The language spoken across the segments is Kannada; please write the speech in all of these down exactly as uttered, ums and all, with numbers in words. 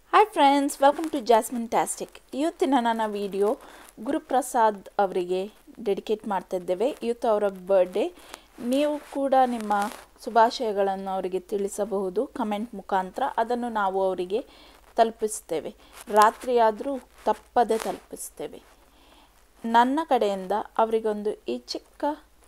Hi friends, welcome to Jasmintastic. ಇವತ್ತಿನ ನನ್ನ ವಿಡಿಯೋ ಗುರುಪ್ರಸಾದ್ ಅವರಿಗೆ ಡೆಡಿಕೇಟ್ ಮಾಡ್ತಾ ಇದ್ದೇವೆ. ಇವತ್ತು ಅವರ ಬರ್ತ್ಡೇ. ನೀವು ಕೂಡ ನಿಮ್ಮ ಶುಭಾಶಯಗಳನ್ನು ಅವರಿಗೆ ತಿಳಿಸಬಹುದು ಕಮೆಂಟ್ ಮುಖಾಂತರ. ಅದನ್ನು ನಾವು ಅವರಿಗೆ ತಲುಪಿಸ್ತೇವೆ. ರಾತ್ರಿ ಆದರೂ ತಪ್ಪದೆ ತಲುಪಿಸ್ತೇವೆ. ನನ್ನ ಕಡೆಯಿಂದ ಅವರಿಗೊಂದು ಈ ಚಿಕ್ಕ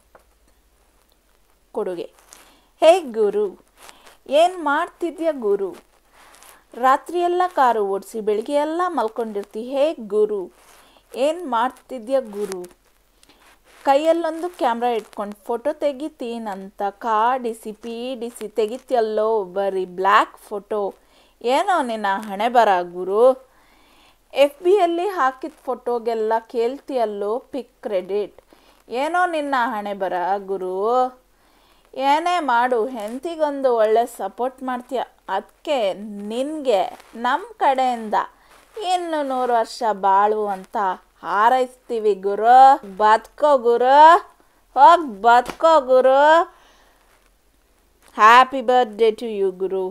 ಕೊಡುಗೆ. ಹೇ ಗುರು, ಏನು ಮಾಡ್ತಿದ್ಯಾ ಗುರು? ರಾತ್ರಿಯೆಲ್ಲ ಕಾರು ಓಡಿಸಿ ಬೆಳಿಗ್ಗೆ ಎಲ್ಲ ಮಲ್ಕೊಂಡಿರ್ತಿ. ಹೇ ಗುರು, ಏನು ಮಾಡ್ತಿದ್ಯಾ ಗುರು? ಕೈಯಲ್ಲೊಂದು ಕ್ಯಾಮ್ರಾ ಇಟ್ಕೊಂಡು ಫೋಟೋ ತೆಗಿತೀನಂತ ಕಾಡಿಸಿ ಪೀಡಿಸಿ ತೆಗಿತಿಯಲ್ಲೋ ಬರೀ ಬ್ಲ್ಯಾಕ್ ಫೋಟೋ. ಏನೋ ನಿನ್ನ ಹಣೆ ಬರ ಗುರು. ಎಫ್ ಬಿಯಲ್ಲಿ ಹಾಕಿದ ಫೋಟೋಗೆಲ್ಲ ಕೇಳ್ತಿಯಲ್ಲೋ ಪಿಕ್ ಕ್ರೆಡಿಟ್. ಏನೋ ನಿನ್ನ ಹಣೆ ಬರ ಗುರು. ಏನೇ ಮಾಡು ಹೆಂಡತಿಗೊಂದು ಒಳ್ಳೆ ಸಪೋರ್ಟ್ ಮಾಡ್ತೀಯ. ಅದಕ್ಕೆ ನಿನಗೆ ನಮ್ಮ ಕಡೆಯಿಂದ ಇನ್ನು ನೂರು ವರ್ಷ ಬಾಳು ಅಂತ ಹಾರೈಸ್ತೀವಿ ಗುರು. ಬದುಕೋ ಗುರು, ಹೋಗಿ ಬದುಕೋ ಗುರು. ಹ್ಯಾಪಿ ಬರ್ತ್ಡೇ ಟು ಯು ಗುರು.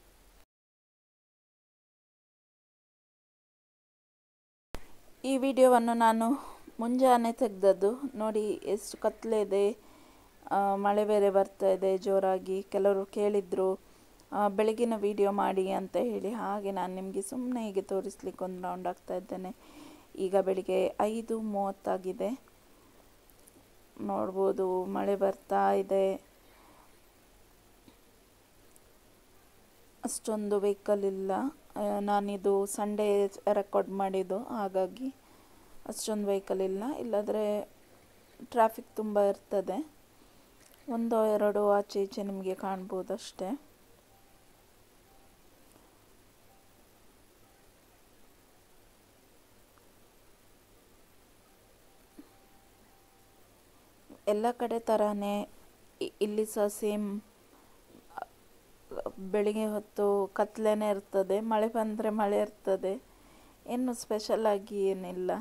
ಈ ವಿಡಿಯೋವನ್ನು ನಾನು ಮುಂಜಾನೆ ತೆಗೆದದ್ದು. ನೋಡಿ ಎಷ್ಟು ಕತ್ಲೆ ಇದೆ, ಮಳೆ ಬೇರೆ ಬರ್ತಾ ಇದೆ ಜೋರಾಗಿ. ಕೆಲವರು ಕೇಳಿದರು ಬೆಳಗಿನ ವಿಡಿಯೋ ಮಾಡಿ ಅಂತ ಹೇಳಿ, ಹಾಗೆ ನಾನು ನಿಮಗೆ ಸುಮ್ಮನೆ ಹೀಗೆ ತೋರಿಸ್ಲಿಕ್ಕೆ ಒಂದು ರೌಂಡ್ ಆಗ್ತಾ ಇದ್ದೇನೆ. ಈಗ ಬೆಳಿಗ್ಗೆ ಐದು ಮೂವತ್ತಾಗಿದೆ, ನೋಡ್ಬೋದು ಮಳೆ ಬರ್ತಾ ಇದೆ. ಅಷ್ಟೊಂದು ವೆಹಿಕಲ್ ಇಲ್ಲ. ನಾನಿದು ಸಂಡೇ ರೆಕಾರ್ಡ್ ಮಾಡಿದ್ದು, ಹಾಗಾಗಿ ಅಷ್ಟೊಂದು ವೆಹಿಕಲ್ ಇಲ್ಲ. ಇಲ್ಲಾದರೆ ಟ್ರಾಫಿಕ್ ತುಂಬ ಇರ್ತದೆ. ಒಂದೋ ಎರಡೋ ಆಚೆ ಈಚೆ ನಿಮಗೆ ಕಾಣ್ಬೋದು ಅಷ್ಟೇ. ಎಲ್ಲ ಕಡೆ ಥರನೇ ಇಲ್ಲಿ ಸಹ ಸೇಮ್ ಬೆಳಿಗ್ಗೆ ಹೊತ್ತು ಕತ್ಲೆನೇ ಇರ್ತದೆ. ಮಳೆ ಬಂದರೆ ಮಳೆ ಇರ್ತದೆ. ಏನು ಸ್ಪೆಷಲಾಗಿ ಏನಿಲ್ಲ.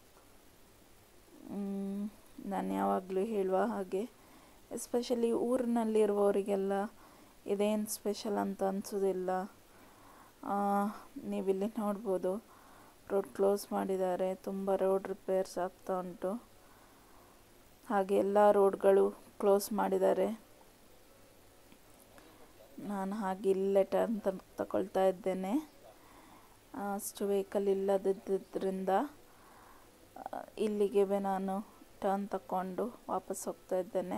ನಾನು ಯಾವಾಗಲೂ ಹೇಳುವ ಹಾಗೆ, ಎಸ್ಪೆಷಲಿ ಊರಿನಲ್ಲಿರುವವರಿಗೆಲ್ಲ ಇದೇನು ಸ್ಪೆಷಲ್ ಅಂತ ಅನಿಸೋದಿಲ್ಲ. ನೀವಿಲ್ಲಿ ನೋಡ್ಬೋದು ರೋಡ್ ಕ್ಲೋಸ್ ಮಾಡಿದ್ದಾರೆ. ತುಂಬ ರೋಡ್ ರಿಪೇರ್ಸ್ ಆಗ್ತಾ ಉಂಟು. ಹಾಗೆ ಎಲ್ಲ ರೋಡ್ಗಳು ಕ್ಲೋಸ್ ಮಾಡಿದ್ದಾರೆ. ನಾನು ಹಾಗೆ ಇಲ್ಲೇ ಟರ್ನ್ ತಗೊಳ್ತಾ ಇದ್ದೇನೆ. ಅಷ್ಟು ವೆಹಿಕಲ್ ಇಲ್ಲದಿದ್ದರಿಂದ ಇಲ್ಲಿಗೆ ನಾನು ಟರ್ನ್ ತಗೊಂಡು ವಾಪಸ್ ಹೋಗ್ತಾ ಇದ್ದೇನೆ.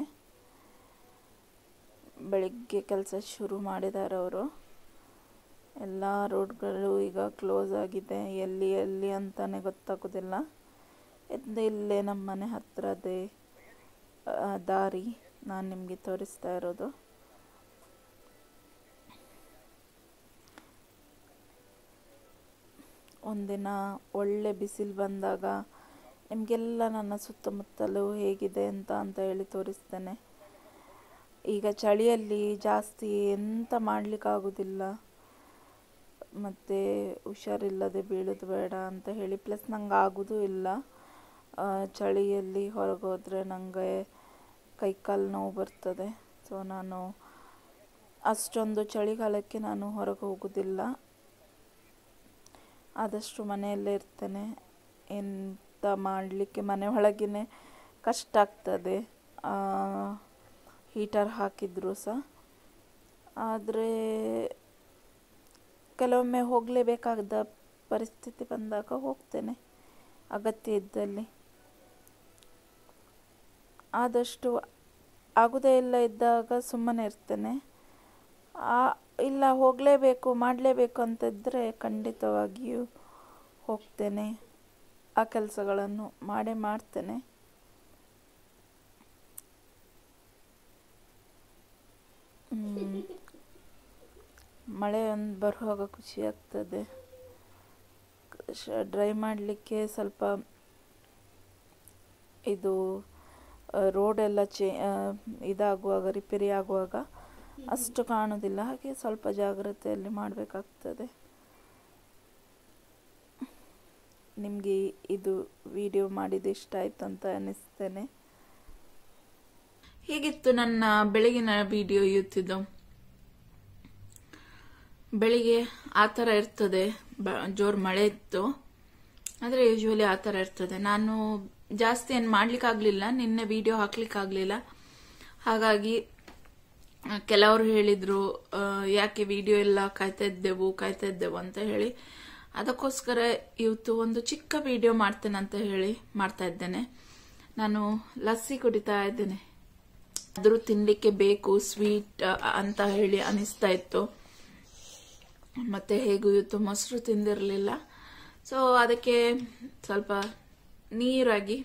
ಬೆಳಿಗ್ಗೆ ಕೆಲಸ ಶುರು ಮಾಡಿದ್ದಾರೆ ಅವರು. ಎಲ್ಲ ರೋಡ್ಗಳು ಈಗ ಕ್ಲೋಸ್ ಆಗಿದೆ. ಎಲ್ಲಿ ಎಲ್ಲಿ ಅಂತಾನೆ ಗೊತ್ತಾಗೋದಿಲ್ಲ. ಇದು ಇಲ್ಲೇ ನಮ್ಮ ಮನೆ ಹತ್ತಿರದೇ ದಾರಿ ನಾನು ನಿಮಗೆ ತೋರಿಸ್ತಾ ಇರೋದು. ಒಂದಿನ ಒಳ್ಳೆ ಬಿಸಿಲು ಬಂದಾಗ ನಿಮಗೆಲ್ಲ ನನ್ನ ಸುತ್ತಮುತ್ತಲು ಹೇಗಿದೆ ಅಂತ ಅಂತ ಹೇಳಿ ತೋರಿಸ್ತೇನೆ. ಈಗ ಚಳಿಯಲ್ಲಿ ಜಾಸ್ತಿ ಎಂತ ಮಾಡಲಿಕ್ಕಾಗೋದಿಲ್ಲ, ಮತ್ತು ಹುಷಾರಿಲ್ಲದೆ ಬೀಳೋದು ಬೇಡ ಅಂತ ಹೇಳಿ. ಪ್ಲಸ್ ನಂಗೆ ಆಗೋದು ಇಲ್ಲ. ಚಳಿಯಲ್ಲಿ ಹೊರಗೆ ಹೋದರೆ ನನಗೆ ಕೈಕಾಲು ನೋವು ಬರ್ತದೆ. ಸೊ ನಾನು ಅಷ್ಟೊಂದು ಚಳಿಗಾಲಕ್ಕೆ ನಾನು ಹೊರಗೆ ಹೋಗೋದಿಲ್ಲ. ಆದಷ್ಟು ಮನೆಯಲ್ಲೇ ಇರ್ತೇನೆ. ಎಂತ ಮಾಡಲಿಕ್ಕೆ ಮನೆ ಒಳಗೇ ಕಷ್ಟ ಆಗ್ತದೆ ಹೀಟರ್ ಹಾಕಿದ್ರು ಸಹ. ಆದರೆ ಕೆಲವೊಮ್ಮೆ ಹೋಗಲೇಬೇಕಾದ ಪರಿಸ್ಥಿತಿ ಬಂದಾಗ ಹೋಗ್ತೇನೆ ಅಗತ್ಯ ಇದ್ದಲ್ಲಿ. ಆದಷ್ಟು ಆಗೋದೇ ಇಲ್ಲ ಇದ್ದಾಗ ಸುಮ್ಮನೆ ಇರ್ತೇನೆ. ಇಲ್ಲ ಹೋಗಲೇಬೇಕು ಮಾಡಲೇಬೇಕು ಅಂತಿದ್ದರೆ ಖಂಡಿತವಾಗಿಯೂ ಹೋಗ್ತೇನೆ. ಆ ಕೆಲಸಗಳನ್ನು ಮಾಡೇ ಮಾಡ್ತೇನೆ. ಮಳೆ ಒಂದು ಬರುವಾಗ ಖುಷಿ ಆಗ್ತದೆ. ಡ್ರೈ ಮಾಡಲಿಕ್ಕೆ ಸ್ವಲ್ಪ ಇದು ರೋಡೆಲ್ಲ ಚೇ ಇದಾಗುವಾಗ ರಿಪೇರಿ ಆಗುವಾಗ ಅಷ್ಟು ಕಾಣೋದಿಲ್ಲ. ಹಾಗೆ ಸ್ವಲ್ಪ ಜಾಗ್ರತೆಯಲ್ಲಿ ಮಾಡಬೇಕಾಗ್ತದೆ. ನಿಮಗೆ ಇದು ವಿಡಿಯೋ ಮಾಡಿದ್ದು ಇಷ್ಟ ಆಯಿತು ಅಂತ ಅನ್ನಿಸ್ತೇನೆ. ಹೀಗಿತ್ತು ನನ್ನ ಬೆಳಗಿನ ವಿಡಿಯೋ. ಇವತ್ತಿದ್ದು ಬೆಳಿಗ್ಗೆ ಆ ಥರ ಇರ್ತದೆ, ಜೋರು ಮಳೆ ಇತ್ತು ಆದರೆ ಯೂಶ್ವಲಿ ಆ ಥರ ಇರ್ತದೆ. ನಾನು ಜಾಸ್ತಿ ಏನು ಮಾಡ್ಲಿಕ್ಕಾಗಲಿಲ್ಲ, ನಿನ್ನೆ ವಿಡಿಯೋ ಹಾಕ್ಲಿಕ್ಕಾಗಲಿಲ್ಲ. ಹಾಗಾಗಿ ಕೆಲವರು ಹೇಳಿದರು ಯಾಕೆ ವಿಡಿಯೋ ಎಲ್ಲ ಕಾಯ್ತಾ ಇದ್ದೆವು ಕಾಯ್ತಾ ಇದ್ದೆವು ಅಂತ ಹೇಳಿ, ಅದಕ್ಕೋಸ್ಕರ ಇವತ್ತು ಒಂದು ಚಿಕ್ಕ ವಿಡಿಯೋ ಮಾಡ್ತೇನೆ ಅಂತ ಹೇಳಿ ಮಾಡ್ತಾ ಇದ್ದೇನೆ. ನಾನು ಲಸ್ಸಿ ಕುಡಿತಾ ಇದ್ದೇನೆ. ಆದರೂ ತಿನ್ನಲಿಕ್ಕೆ ಬೇಕು ಸ್ವೀಟ್ ಅಂತ ಹೇಳಿ ಅನಿಸ್ತಾ ಇತ್ತು. ಮತ್ತೆ ಹೇಗೂ ಇವತ್ತು ಮೊಸರು ತಿಂದಿರಲಿಲ್ಲ, ಸೊ ಅದಕ್ಕೆ ಸ್ವಲ್ಪ ನೀರಾಗಿ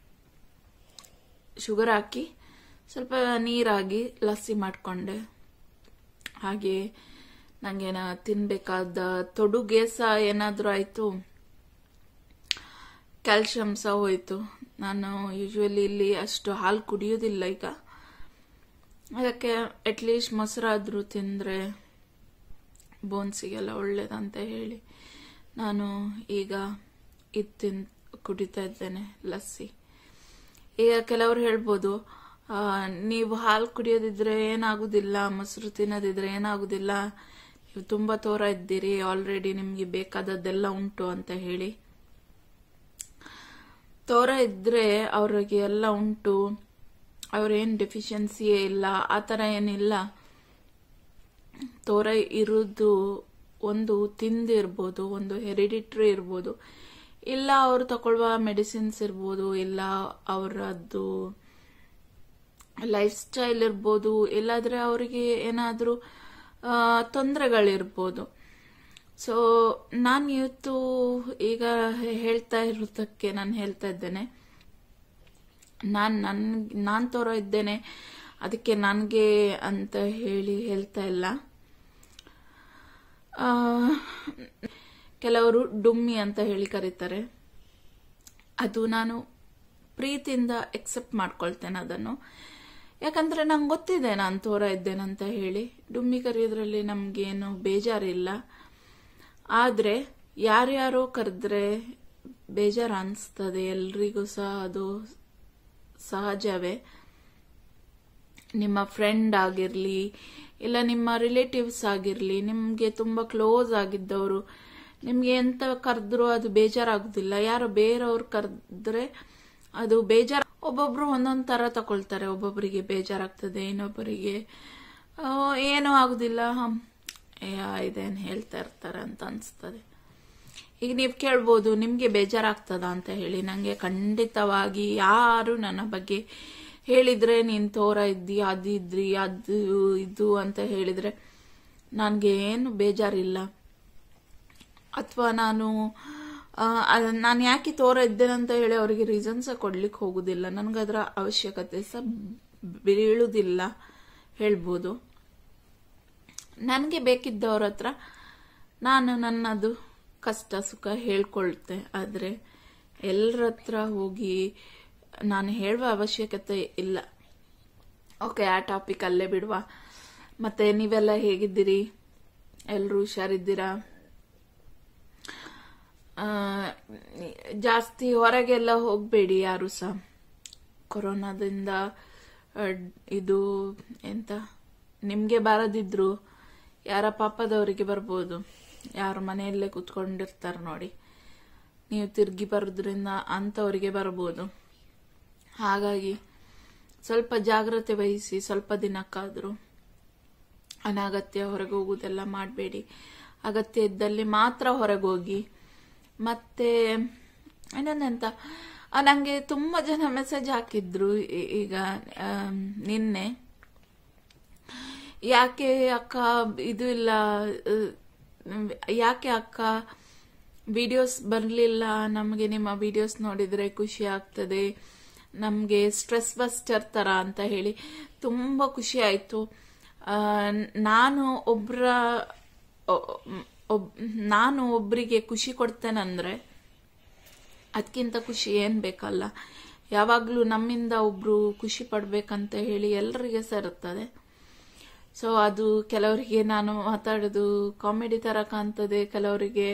ಶುಗರ್ ಹಾಕಿ ಸ್ವಲ್ಪ ನೀರಾಗಿ ಲಸ್ಸಿ ಮಾಡಿಕೊಂಡೆ. ಹಾಗೆ ನನಗೆ ತಿನ್ನಬೇಕಾದ ತೊಡುಗೆ ಸಹ ಏನಾದರೂ ಆಯಿತು, ಕ್ಯಾಲ್ಶಿಯಂ ಸಹ ಹೋಯಿತು. ನಾನು ಯೂಶ್ವಲಿ ಇಲ್ಲಿ ಅಷ್ಟು ಹಾಲು ಕುಡಿಯೋದಿಲ್ಲ ಈಗ, ಅದಕ್ಕೆ ಅಟ್ಲೀಸ್ಟ್ ಮೊಸರಾದರೂ ತಿಂದರೆ ಬೋನ್ಸಿಗೆಲ್ಲ ಒಳ್ಳೇದಂತ ಹೇಳಿ ನಾನು ಈಗ ಇದು ತಿನ್ ಕುಡಿತಾ ಇದ್ದೇನೆ ಲಸ್ಸಿ. ಈಗ ಕೆಲವರು ಹೇಳ್ಬೋದು, ನೀವು ಹಾಲು ಕುಡಿಯೋದಿದ್ರೆ ಏನಾಗುದಿಲ್ಲ, ಮೊಸರು ತಿನ್ನೋದಿದ್ರೆ ಏನಾಗುದಿಲ್ಲ, ನೀವು ತುಂಬ ತೋರ ಇದ್ದೀರಿ, ಆಲ್ರೆಡಿ ನಿಮಗೆ ಬೇಕಾದದ್ದೆಲ್ಲ ಉಂಟು ಅಂತ ಹೇಳಿ. ತೋರ ಇದ್ರೆ ಅವ್ರಿಗೆ ಎಲ್ಲ ಉಂಟು, ಅವ್ರೇನು ಡೆಫಿಷಿಯನ್ಸಿಯೇ ಇಲ್ಲ ಆ ಥರ ಏನಿಲ್ಲ. ತೋರ ಇರೋದು ಒಂದು ತಿಂದಿರ್ಬೋದು, ಒಂದು ಹೆರಿಡಿಟ್ರಿ ಇರ್ಬೋದು, ಇಲ್ಲ ಅವರು ತಗೊಳ್ಳುವ ಮೆಡಿಸಿನ್ಸ್ ಇರ್ಬೋದು, ಇಲ್ಲ ಅವರದ್ದು ಲೈಫ್ ಸ್ಟೈಲ್ ಇರ್ಬೋದು, ಇಲ್ಲಾದ್ರೆ ಅವರಿಗೆ ಏನಾದರೂ ತೊಂದರೆಗಳಿರ್ಬೋದು. ಸೊ ನಾನು ಇವತ್ತು ಈಗ ಹೇಳ್ತಾ ಇರೋದಕ್ಕೆ ನಾನು ಹೇಳ್ತಾ ಇದ್ದೇನೆ, ನಾನು ನನ್ ನಾನು ತೋರ ಇದ್ದೇನೆ ಅದಕ್ಕೆ ನನಗೆ ಅಂತ ಹೇಳಿ ಹೇಳ್ತಾ ಇಲ್ಲ. ಕೆಲವರು ಡುಮ್ಮಿ ಅಂತ ಹೇಳಿ ಕರೀತಾರೆ, ಅದು ನಾನು ಪ್ರೀತಿಯಿಂದ ಎಕ್ಸೆಪ್ಟ್ ಮಾಡ್ಕೊಳ್ತೇನೆ ಅದನ್ನು. ಯಾಕಂದ್ರೆ ನಂಗೆ ಗೊತ್ತಿದೆ ನಾನು ತೋರ ಇದ್ದೇನಂತ ಹೇಳಿ. ಡುಮ್ಮಿ ಕರೆಯೋದ್ರಲ್ಲಿ ನಮ್ಗೇನು ಬೇಜಾರಿಲ್ಲ. ಆದ್ರೆ ಯಾರ್ಯಾರೋ ಕರೆದ್ರೆ ಬೇಜಾರು ಅನಿಸ್ತದೆ, ಎಲ್ರಿಗೂ ಸಹ ಅದು ಸಹಜವೇ. ನಿಮ್ಮ ಫ್ರೆಂಡ್ ಆಗಿರ್ಲಿ, ಇಲ್ಲ ನಿಮ್ಮ ರಿಲೇಟಿವ್ಸ್ ಆಗಿರ್ಲಿ, ನಿಮ್ಗೆ ತುಂಬಾ ಕ್ಲೋಸ್ ಆಗಿದ್ದವರು ನಿಮ್ಗೆ ಎಂತ ಕರೆದ್ರು ಅದು ಬೇಜಾರಾಗುದಿಲ್ಲ. ಯಾರೋ ಬೇರೆಯವ್ರು ಕರೆದ್ರೆ ಅದು ಬೇಜಾರು. ಒಬ್ಬೊಬ್ರು ಒಂದೊಂದ್ ತರ ತಕೊಳ್ತಾರೆ, ಒಬ್ಬೊಬ್ಬರಿಗೆ ಬೇಜಾರಾಗ್ತದೆ, ಇನ್ನೊಬ್ಬರಿಗೆ ಏನೂ ಆಗುದಿಲ್ಲ, ಇದೇನ್ ಹೇಳ್ತಾ ಇರ್ತಾರೆ ಅಂತ ಅನ್ಸ್ತದೆ. ಈಗ ನೀವು ಕೇಳ್ಬೋದು ನಿಮ್ಗೆ ಬೇಜಾರಾಗ್ತದ ಅಂತ ಹೇಳಿ. ನಂಗೆ ಖಂಡಿತವಾಗಿ ಯಾರು ನನ್ನ ಬಗ್ಗೆ ಹೇಳಿದ್ರೆ ನೀನ್ ತೋರ ಇದ್ದಿ, ಅದಿದ್ರಿ, ಅದು ಇದು ಅಂತ ಹೇಳಿದ್ರೆ ನನ್ಗೆ ಏನು ಬೇಜಾರಿಲ್ಲ. ಅಥವಾ ನಾನು ನಾನು ಯಾಕೆ ತೋರ ಇದ್ದೇನಂತ ಹೇಳಿ ಅವರಿಗೆ ರೀಸನ್ಸ್ ಕೊಡ್ಲಿಕ್ಕೆ ಹೋಗುದಿಲ್ಲ. ನನ್ಗದ್ರ ಅವಶ್ಯಕತೆ ಸಹ ಬೀಳುವುದಿಲ್ಲ ಹೇಳ್ಬೋದು. ನನಗೆ ಬೇಕಿದ್ದವ್ರ ಹತ್ರ ನಾನು ನನ್ನದು ಕಷ್ಟ ಸುಖ ಹೇಳ್ಕೊಳ್ತೆ. ಆದ್ರೆ ಎಲ್ಲರ ಹತ್ರ ಹೋಗಿ ನಾನು ಹೇಳುವ ಅವಶ್ಯಕತೆ ಇಲ್ಲ. ಓಕೆ, ಆ ಟಾಪಿಕ್ ಅಲ್ಲೇ ಬಿಡುವ. ಮತ್ತೆ ನೀವೆಲ್ಲ ಹೇಗಿದ್ದೀರಿ? ಎಲ್ಲರೂ ಹುಷಾರಿದ್ದೀರಾ? ಜಾಸ್ತಿ ಹೊರಗೆಲ್ಲ ಹೋಗಬೇಡಿ ಯಾರು ಸಹ. ಕೊರೋನಾದಿಂದ ಇದು ಎಂತ ನಿಮ್ಗೆ ಬಾರದಿದ್ರು ಯಾರ ಪಾಪದವರಿಗೆ ಬರ್ಬೋದು. ಯಾರು ಮನೆಯಲ್ಲೇ ಕುತ್ಕೊಂಡಿರ್ತಾರ ನೋಡಿ, ನೀವು ತಿರ್ಗಿ ಬರೋದ್ರಿಂದ ಅಂತವರಿಗೆ ಬರ್ಬೋದು. ಹಾಗಾಗಿ ಸ್ವಲ್ಪ ಜಾಗ್ರತೆ ವಹಿಸಿ. ಸ್ವಲ್ಪ ದಿನಕ್ಕಾದ್ರೂ ಅನಗತ್ಯ ಹೊರಗೆ ಹೋಗುದೆಲ್ಲ ಮಾಡಬೇಡಿ. ಅಗತ್ಯ ಇದ್ದಲ್ಲಿ ಮಾತ್ರ ಹೊರಗೋಗಿ. ಮತ್ತೆ ಇನ್ನೊಂದೆಂತ, ನಂಗೆ ತುಂಬಾ ಜನ ಮೆಸೇಜ್ ಹಾಕಿದ್ರು ಈಗ ನಿನ್ನೆ, ಯಾಕೆ ಅಕ್ಕ ಇದು ಇಲ್ಲ, ಯಾಕೆ ಅಕ್ಕ ವಿಡಿಯೋಸ್ ಬರಲಿಲ್ಲ, ನಮಗೆ ನಿಮ್ಮ ವಿಡಿಯೋಸ್ ನೋಡಿದ್ರೆ ಖುಷಿ ಆಗ್ತದೆ, ನಮಗೆ ಸ್ಟ್ರೆಸ್ ಬಸ್ಟರ್ ತರ ಅಂತ ಹೇಳಿ. ತುಂಬಾ ಖುಷಿ ಆಯ್ತು. ನಾನು ಒಬ್ರ ನಾನು ಒಬ್ರಿಗೆ ಖುಷಿ ಕೊಡ್ತೇನಂದ್ರೆ ಅದಕ್ಕಿಂತ ಖುಷಿ ಏನ್ ಬೇಕಲ್ಲ. ಯಾವಾಗ್ಲೂ ನಮ್ಮಿಂದ ಒಬ್ರು ಖುಷಿ ಪಡ್ಬೇಕಂತ ಹೇಳಿ ಎಲ್ಲರಿಗೆ ಸೇರುತ್ತದೆ. ಸೊ ಅದು ಕೆಲವರಿಗೆ ನಾನು ಮಾತಾಡೋದು ಕಾಮಿಡಿ ತರ ಕಾಣ್ತದೆ, ಕೆಲವರಿಗೆ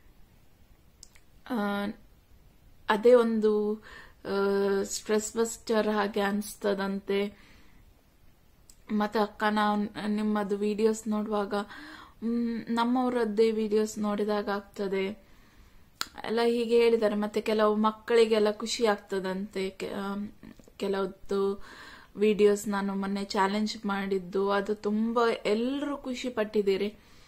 ಅದೇ ಒಂದು ಸ್ಟ್ರೆಸ್ ಬಸ್ಟರ್ ಹಾಗೆ ಅನಿಸ್ತದಂತೆ. ಮತ್ತೆ ಅಕ್ಕ ನಾವು ನಿಮ್ಮದು ವಿಡಿಯೋಸ್ ನೋಡುವಾಗ ನಮ್ಮವರದ್ದೇ ವಿಡಿಯೋಸ್ ನೋಡಿದಾಗ ಆಗ್ತದೆ ಎಲ್ಲ ಹೀಗೆ ಹೇಳಿದ್ದಾರೆ. ಮತ್ತೆ ಕೆಲವು ಮಕ್ಕಳಿಗೆಲ್ಲ ಖುಷಿ ಆಗ್ತದಂತೆ. ಕೆಲವತ್ತು ವಿಡಿಯೋಸ್ ನಾನು ಮೊನ್ನೆ ಚಾಲೆಂಜ್ ಮಾಡಿದ್ದು ಅದು ತುಂಬಾ ಎಲ್ಲರೂ ಖುಷಿ ಪಟ್ಟಿದ್ದೀರಿ.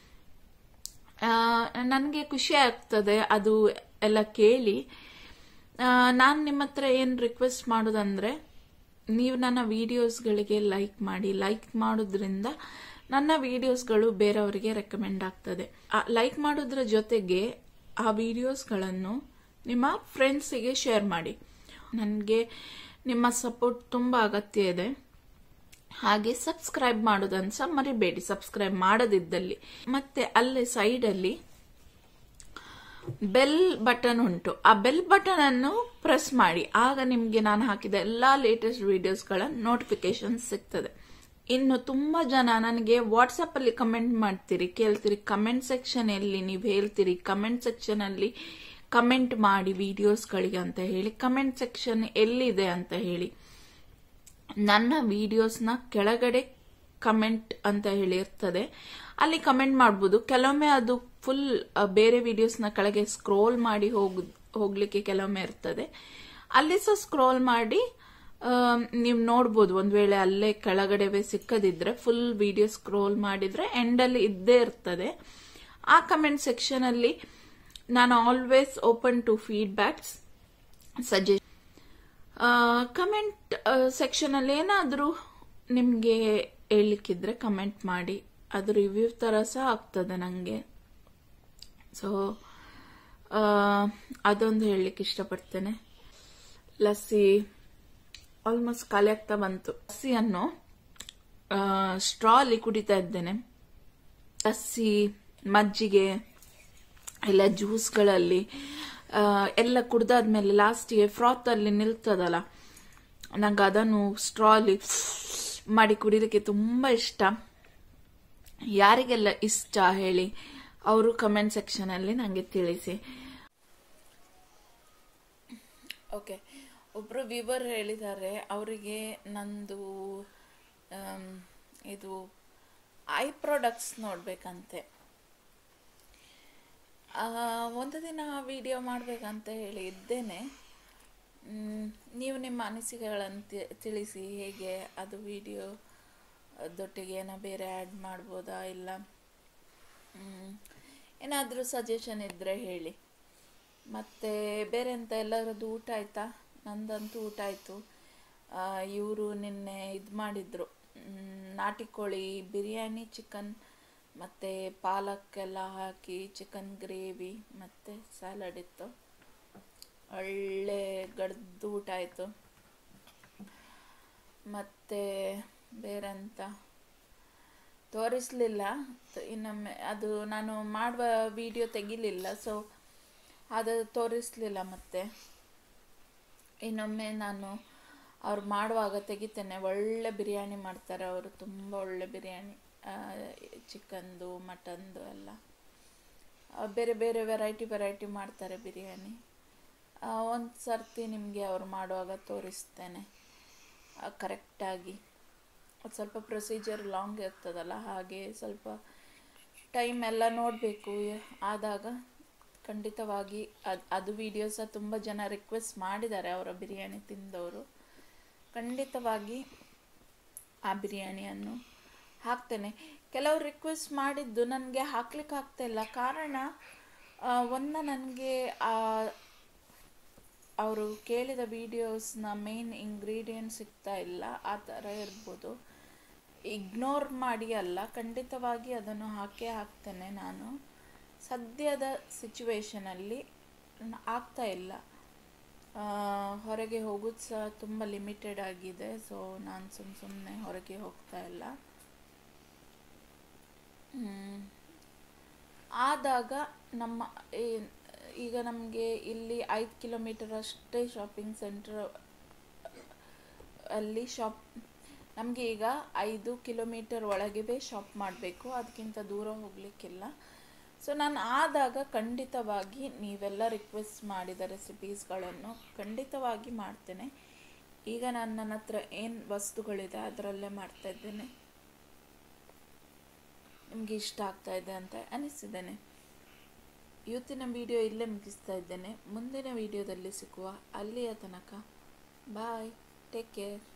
ನನಗೆ ಖುಷಿ ಆಗ್ತದೆ ಅದು ಎಲ್ಲ ಕೇಳಿ. ನಾನು ನಿಮ್ಮ ಹತ್ರ ಏನ್ ರಿಕ್ವೆಸ್ಟ್ ಮಾಡೋದಂದ್ರೆ, ನೀವು ನನ್ನ ವಿಡಿಯೋಸ್ಗಳಿಗೆ ಲೈಕ್ ಮಾಡಿ. ಲೈಕ್ ಮಾಡೋದ್ರಿಂದ ನನ್ನ ವಿಡಿಯೋಸ್ಗಳು ಬೇರೆಯವರಿಗೆ ರೆಕಮೆಂಡ್ ಆಗ್ತದೆ. ಲೈಕ್ ಮಾಡೋದ್ರ ಜೊತೆಗೆ ಆ ವಿಡಿಯೋಸ್ಗಳನ್ನು ನಿಮ್ಮ ಫ್ರೆಂಡ್ಸಿಗೆ ಶೇರ್ ಮಾಡಿ. ನನಗೆ ನಿಮ್ಮ ಸಪೋರ್ಟ್ ತುಂಬಾ ಅಗತ್ಯ ಇದೆ. ಹಾಗೆ ಸಬ್ಸ್ಕ್ರೈಬ್ ಮಾಡೋದನ್ನ ಸಹ ಮರಿಬೇಡಿ, ಸಬ್ಸ್ಕ್ರೈಬ್ ಮಾಡದಿದ್ದಲ್ಲಿ. ಮತ್ತೆ ಅಲ್ಲೇ ಸೈಡ್ ಅಲ್ಲಿ ಬೆಲ್ ಬಟನ್ ಉಂಟು, ಆ ಬೆಲ್ ಬಟನ್ ಅನ್ನು ಪ್ರೆಸ್ ಮಾಡಿ. ಆಗ ನಿಮ್ಗೆ ನಾನು ಹಾಕಿದ ಎಲ್ಲಾ ಲೇಟೆಸ್ಟ್ ವಿಡಿಯೋಸ್ಗಳ ನೋಟಿಫಿಕೇಶನ್ ಸಿಗ್ತದೆ. ಇನ್ನು ತುಂಬಾ ಜನ ನನಗೆ ವಾಟ್ಸ್ಆಪ್ ಅಲ್ಲಿ ಕಮೆಂಟ್ ಮಾಡ್ತೀರಿ, ಕೇಳ್ತೀರಿ ಕಮೆಂಟ್ ಸೆಕ್ಷನ್ ಎಲ್ಲಿ, ನೀವು ಹೇಳ್ತೀರಿ ಕಮೆಂಟ್ ಸೆಕ್ಷನ್ ಅಲ್ಲಿ ಕಮೆಂಟ್ ಮಾಡಿ ವಿಡಿಯೋಸ್ಗಳಿಗೆ ಅಂತ ಹೇಳಿ. ಕಮೆಂಟ್ ಸೆಕ್ಷನ್ ಎಲ್ಲಿದೆ ಅಂತ ಹೇಳಿ. ನನ್ನ ವಿಡಿಯೋಸ್ನ ಕೆಳಗಡೆ ಕಮೆಂಟ್ ಅಂತ ಹೇಳಿ ಇರ್ತದೆ, ಅಲ್ಲಿ ಕಮೆಂಟ್ ಮಾಡಬಹುದು. ಕೆಲವೊಮ್ಮೆ ಅದು ಫುಲ್ ಬೇರೆ ವಿಡಿಯೋಸ್ನ ಕೆಳಗೆ ಸ್ಕ್ರೋಲ್ ಮಾಡಿ ಹೋಗ್ ಹೋಗ್ಲಿಕ್ಕೆ ಕೆಲವೊಮ್ಮೆ ಇರ್ತದೆ. ಅಲ್ಲಿ ಸಹ ಸ್ಕ್ರೋಲ್ ಮಾಡಿ ನೀವು ನೋಡ್ಬೋದು. ಒಂದ್ ವೇಳೆ ಅಲ್ಲೇ ಕೆಳಗಡೆ ಸಿಕ್ಕದಿದ್ರೆ ಫುಲ್ ವಿಡಿಯೋ ಸ್ಕ್ರೋಲ್ ಮಾಡಿದ್ರೆ ಎಂಡ್ ಅಲ್ಲಿ ಇದ್ದೇ ಇರ್ತದೆ. ಆ ಕಮೆಂಟ್ ಸೆಕ್ಷನ್ ಅಲ್ಲಿ ನಾನು always open to feedbacks, suggestion. Comment section ಅಲ್ಲಿ ಏನಾದ್ರೂ ನಿಮ್ಗೆ ಹೇಳ್ಲಿಕ್ಕಿದ್ರೆ ಕಮೆಂಟ್ ಮಾಡಿ. ಅದು ರಿವ್ಯೂ ತರ ಸಹ ಆಗ್ತದೆ ನಂಗೆ. ಸೊ ಅದೊಂದು ಹೇಳಲಿಕ್ಕೆ ಇಷ್ಟಪಡ್ತೇನೆ. ಲಸ್ಸಿ ಆಲ್ಮೋಸ್ಟ್ ಖಾಲಿ ಆಗ್ತಾ ಬಂತು. ಲಸ್ಸಿಯನ್ನು ಸ್ಟ್ರಾ ಅಲ್ಲಿ ಕುಡಿತಾ ಇದ್ದೇನೆ. ಲಸ್ಸಿ, ಮಜ್ಜಿಗೆ ಎಲ್ಲ ಜ್ಯೂಸ್ಗಳಲ್ಲಿ ಎಲ್ಲ ಕುಡ್ದಾದ್ಮೇಲೆ ಲಾಸ್ಟಿಗೆ ಫ್ರಾತ್ ಅಲ್ಲಿ ನಿಲ್ತದಲ್ಲ, ನಂಗೆ ಅದನ್ನು ಸ್ಟ್ರಾ ಅಲ್ಲಿ ಮಾಡಿ ಕುಡಿಲಿಕ್ಕೆ ತುಂಬಾ ಇಷ್ಟ. ಯಾರಿಗೆಲ್ಲ ಇಷ್ಟ ಹೇಳಿ, ಅವರು ಕಮೆಂಟ್ ಸೆಕ್ಷನ್ ಅಲ್ಲಿ ನಂಗೆ ತಿಳಿಸಿ. ಓಕೆ, ಒಬ್ರು ವಿವರ್ ಹೇಳಿದ್ದಾರೆ ಅವರಿಗೆ ನಂದು ಇದು ಐ ಪ್ರಾಡಕ್ಟ್ಸ್ ನೋಡ್ಬೇಕಂತೆ. ಒಂದು ದಿನ ವಿಡಿಯೋ ಮಾಡ್ಬೇಕಂತ ಹೇಳಿ ಇದ್ದೇನೆ. ನೀವು ನಿಮ್ಮ ಅನಿಸಿಕೆಗಳನ್ನು ತಿಳಿಸಿ. ಹೇಗೆ ಅದು ವಿಡಿಯೋ ದೊಟ್ಟಿಗೆ ಏನೋ ಬೇರೆ ಆ್ಯಡ್ ಮಾಡ್ಬೋದಾ, ಇಲ್ಲ ಏನಾದರೂ ಸಜೆಷನ್ ಇದ್ದರೆ ಹೇಳಿ. ಮತ್ತು ಬೇರೆ ಎಂತ, ಎಲ್ಲರದ್ದು ಊಟ ಆಯಿತಾ? ನಂದಂತೂ ಊಟ ಆಯಿತು. ಇವರು ನಿನ್ನೆ ಇದು ಮಾಡಿದ್ರು, ನಾಟಿ ಕೋಳಿ ಬಿರಿಯಾನಿ, ಚಿಕನ್ ಮತ್ತು ಪಾಲಕ್ ಎಲ್ಲ ಹಾಕಿ ಚಿಕನ್ ಗ್ರೇವಿ ಮತ್ತು ಸ್ಯಾಲಡ್ ಇತ್ತು. ಒಳ್ಳೆ ಗಡ್ದು ಊಟ ಆಯಿತು. ಮತ್ತು ಬೇರೆಂತ ತೋರಿಸಲಿಲ್ಲ. ಇನ್ನೊಮ್ಮೆ ಅದು ನಾನು ಮಾಡುವ ವಿಡಿಯೋ ತೆಗಿಲಿಲ್ಲ, ಸೊ ಅದು ತೋರಿಸಲಿಲ್ಲ. ಮತ್ತೆ ಇನ್ನೊಮ್ಮೆ ನಾನು ಅವ್ರು ಮಾಡುವಾಗ ತೆಗಿತೇನೆ. ಒಳ್ಳೆ ಬಿರಿಯಾನಿ ಮಾಡ್ತಾರೆ ಅವರು, ತುಂಬ ಒಳ್ಳೆ ಬಿರಿಯಾನಿ, ಚಿಕನ್ದು ಮಟನ್ದು ಎಲ್ಲ ಬೇರೆ ಬೇರೆ ವೆರೈಟಿ ವೆರೈಟಿ ಮಾಡ್ತಾರೆ ಬಿರಿಯಾನಿ. ಒಂದು ಸರ್ತಿ ನಿಮಗೆ ಅವ್ರು ಮಾಡುವಾಗ ತೋರಿಸ್ತೇನೆ ಕರೆಕ್ಟಾಗಿ. ಅದು ಸ್ವಲ್ಪ ಪ್ರೊಸೀಜರ್ ಲಾಂಗ್ ಇರ್ತದಲ್ಲ, ಹಾಗೆ ಸ್ವಲ್ಪ ಟೈಮ್ ಎಲ್ಲ ನೋಡಬೇಕು. ಆದಾಗ ಖಂಡಿತವಾಗಿ ಅದು ಅದು ವಿಡಿಯೋ ಸಹ ತುಂಬ ಜನ ರಿಕ್ವೆಸ್ಟ್ ಮಾಡಿದ್ದಾರೆ, ಅವರ ಬಿರಿಯಾನಿ ತಿಂದವರು. ಖಂಡಿತವಾಗಿ ಆ ಬಿರಿಯಾನಿಯನ್ನು ಹಾಕ್ತೇನೆ. ಕೆಲವರು ರಿಕ್ವೆಸ್ಟ್ ಮಾಡಿದ್ದು ನನಗೆ ಹಾಕ್ಲಿಕ್ಕೆ ಆಗ್ತಾಯಿಲ್ಲ. ಕಾರಣ ಒಂದು, ನನಗೆ ಅವರು ಕೇಳಿದ ವಿಡಿಯೋಸ್ನ ಮೇನ್ ಇಂಗ್ರೀಡಿಯೆಂಟ್ ಸಿಗ್ತಾ ಇಲ್ಲ. ಆ ಥರ ಇರ್ಬೋದು. ಇಗ್ನೋರ್ ಮಾಡಿ ಅಲ್ಲ, ಖಂಡಿತವಾಗಿ ಅದನ್ನು ಹಾಕೇ ಹಾಕ್ತೇನೆ. ನಾನು ಸದ್ಯದ ಸಿಚುವೇಶನಲ್ಲಿ ಆಗ್ತಾ ಇಲ್ಲ. ಹೊರಗೆ ಹೋಗೋದು ಸಹ ತುಂಬ ಲಿಮಿಟೆಡ್ ಆಗಿದೆ. ಸೊ ನಾನು ಸುಮ್ಮ ಸುಮ್ಮನೆ ಹೊರಗೆ ಹೋಗ್ತಾ ಇಲ್ಲ. ಆದಾಗ ನಮ್ಮ ಈಗ ನಮಗೆ ಇಲ್ಲಿ ಐದು ಕಿಲೋಮೀಟರ್ ಅಷ್ಟೇ ಶಾಪಿಂಗ್ ಸೆಂಟರ್ ಅಲ್ಲಿ ಶಾಪ್. ನಮಗೆ ಈಗ ಐದು ಕಿಲೋಮೀಟರ್ ಒಳಗೆ ಶಾಪ್ ಮಾಡಬೇಕು, ಅದಕ್ಕಿಂತ ದೂರ ಹೋಗಲಿಕ್ಕಿಲ್ಲ. ಸೊ ನಾನು ಆದಾಗ ಖಂಡಿತವಾಗಿ ನೀವೆಲ್ಲ ರಿಕ್ವೆಸ್ಟ್ ಮಾಡಿದ ರೆಸಿಪೀಸ್ಗಳನ್ನು ಖಂಡಿತವಾಗಿ ಮಾಡ್ತೇನೆ. ಈಗ ನಾನು ನನ್ನ ಹತ್ರ ಏನು ವಸ್ತುಗಳಿದೆ ಅದರಲ್ಲೇ ಮಾಡ್ತಾ ಇದ್ದೇನೆ. ನಿಮಗೆ ಇಷ್ಟ ಆಗ್ತಾ ಇದೆ ಅಂತ ಅನಿಸಿದ್ದೇನೆ. ಇವತ್ತಿನ ವಿಡಿಯೋ ಇಲ್ಲೇ ಮುಗಿಸ್ತಾ ಇದ್ದೇನೆ. ಮುಂದಿನ ವಿಡಿಯೋದಲ್ಲಿ ಸಿಕ್ಕುವ. ಅಲ್ಲಿಯ ತನಕ ಬಾಯ್, ಟೇಕ್ ಕೇರ್.